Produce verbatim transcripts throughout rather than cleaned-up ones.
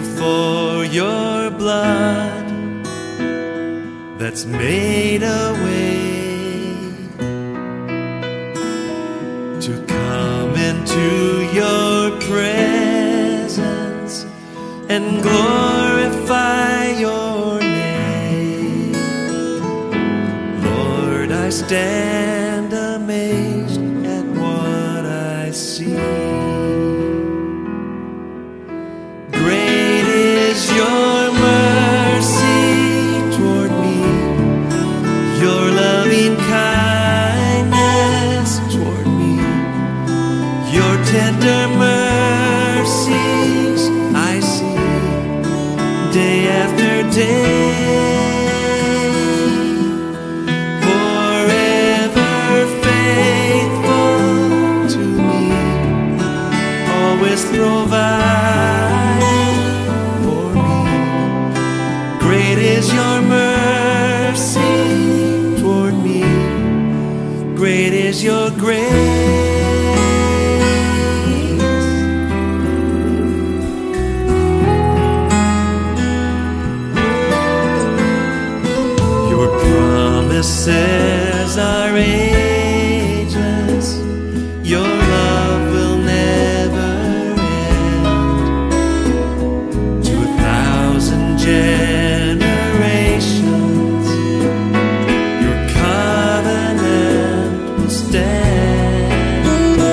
for your blood that's made a way to come into your presence and glorify your name. Lord, I stand amazed at what I see. Great is your mercy toward me, your loving kindness toward me, your tender mercies I see day after day. Forever faithful to me, always providing for me. Great is your mercy toward me, great is your grace. Your promises are ageless, your love will never end. To a thousand generations, your covenant will stand,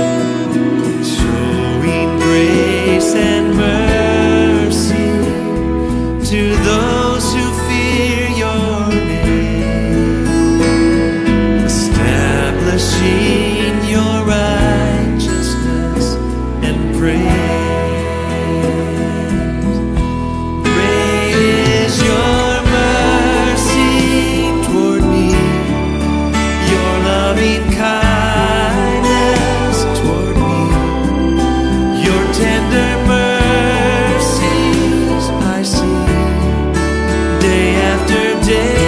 showing grace and mercy to those who fear your name, establishing your righteousness and praise. Great is your mercy toward me, your loving kindness toward me, your tender mercies I see day after day.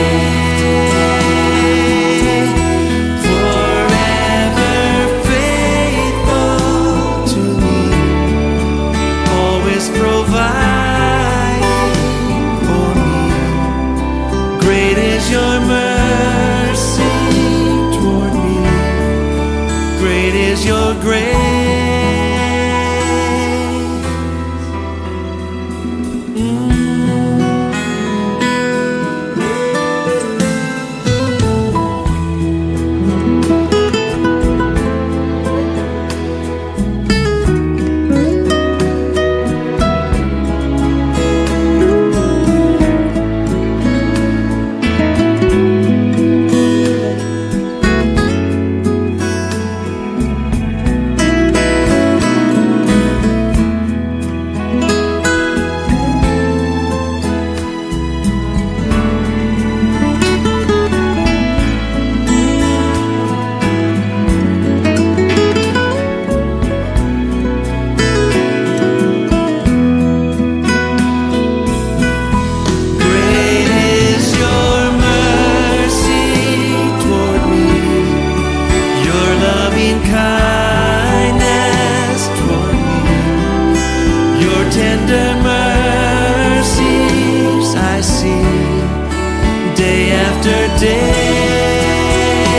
Forever faithful to me, always providing for me. Great is your mercy toward me, great is your grace. Kindness toward me, your tender mercies I see day after day.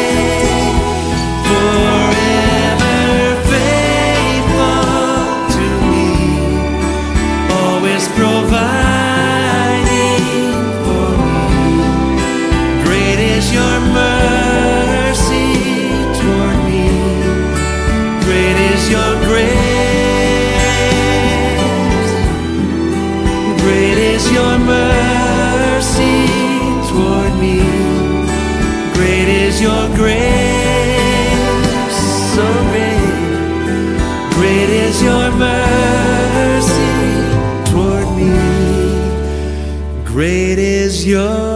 Forever faithful to me, always providing for me. Great is your mercy toward me, great is your grace. Great is your mercy toward me, great is your grace. So great, great is your mercy toward me, great is your